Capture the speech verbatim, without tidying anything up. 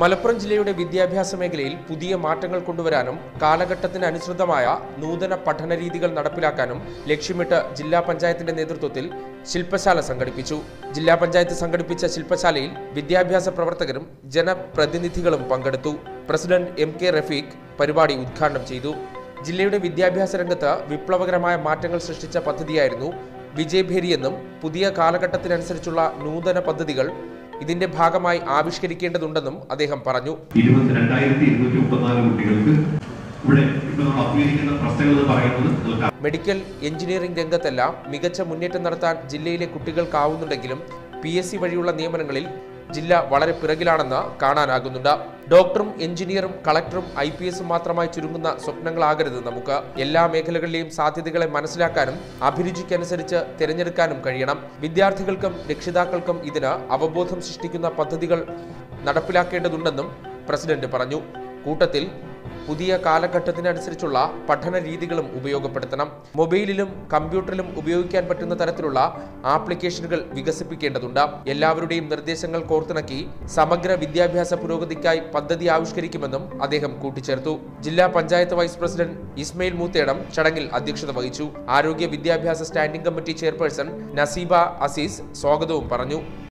മലപ്പുറം ജില്ലയുടെ വിദ്യാഭ്യാസ മേഖലയിൽ പുതിയ മാറ്റങ്ങൾ കൊണ്ടുവരാനും കാലഘട്ടത്തിന് അനുസൃതമായ നൂതന പഠന രീതികൾ നടപ്പിലാക്കാനും ലക്ഷ്യമിട്ട് ജില്ലാ പഞ്ചായത്തിന്റെ നേതൃത്വത്തിൽ ശില്പശാല സംഘടിപ്പിച്ചു. ജില്ലാ പഞ്ചായത്ത് സംഘടിപ്പിച്ച ശില്പശാലയിൽ വിദ്യാഭ്യാസ പ്രവർത്തകരും ജനപ്രതിനിധികളും പങ്കെടുത്തു. പ്രസിഡന്റ് എം കെ റഫീഖ് പരിപാടി ഉദ്ഘാടനം ചെയ്തു. ജില്ലയുടെ വിദ്യാഭ്യാസ രംഗത്ത് വിപ്ലവകരമായ മാറ്റങ്ങൾ സൃഷ്ടിച്ച പദ്ധതിയായിരുന്നു വിജയഭേരി എന്നും പുതിയ കാലഘട്ടത്തിനനുസരിച്ചുള്ള നൂതന പദ്ധതികൾ ഇതിന്റെ ഭാഗമായി ആവിഷ്കരിക്കേണ്ടതുണ്ടെന്നും അദ്ദേഹം പറഞ്ഞു. മെഡിക്കൽ എഞ്ചിനീയറിംഗ് രംഗത്തെല്ലാം മികച്ച മുന്നേറ്റം നടത്താൻ ജില്ലയിലെ കുട്ടികൾക്കാവുന്നുണ്ടെങ്കിലും പി എസ് സി വഴിയുള്ള നിയമനങ്ങളിൽ ജില്ല വളരെ പിറകിലാണെന്ന് കാണാനാകുന്നുണ്ട്. ഡോക്ടറും എഞ്ചിനീയറും കളക്ടറും ഐ പി എസും മാത്രമായി ചുരുങ്ങുന്ന സ്വപ്നങ്ങളാകരുത് നമുക്ക്. എല്ലാ മേഖലകളിലെയും സാധ്യതകളെ മനസ്സിലാക്കാനും അഭിരുചിക്കനുസരിച്ച് തിരഞ്ഞെടുക്കാനും കഴിയണം. വിദ്യാർത്ഥികൾക്കും രക്ഷിതാക്കൾക്കും ഇതിന് അവബോധം സൃഷ്ടിക്കുന്ന പദ്ധതികൾ നടപ്പിലാക്കേണ്ടതുണ്ടെന്നും പ്രസിഡന്റ് പറഞ്ഞു. കൂട്ടത്തിൽ പുതിയ കാലഘട്ടത്തിനനുസരിച്ചുള്ള പഠന രീതികളും ഉപയോഗപ്പെടുത്തണം. മൊബൈലിലും കമ്പ്യൂട്ടറിലും ഉപയോഗിക്കാൻ പറ്റുന്ന തരത്തിലുള്ള ആപ്ലിക്കേഷനുകൾ വികസിപ്പിക്കേണ്ടതുണ്ട്. എല്ലാവരുടെയും നിർദ്ദേശങ്ങൾ കോർത്തിണക്കി സമഗ്ര വിദ്യാഭ്യാസ പുരോഗതിക്കായി പദ്ധതി ആവിഷ്കരിക്കുമെന്നും അദ്ദേഹം കൂട്ടിച്ചേർത്തു. ജില്ലാ പഞ്ചായത്ത് വൈസ് പ്രസിഡന്റ് ഇസ്മയിൽ മൂത്തേടം ചടങ്ങിൽ അധ്യക്ഷത വഹിച്ചു. ആരോഗ്യ വിദ്യാഭ്യാസ standing committee chairperson Naseeba Azeez സ്വാഗതവും പറഞ്ഞു.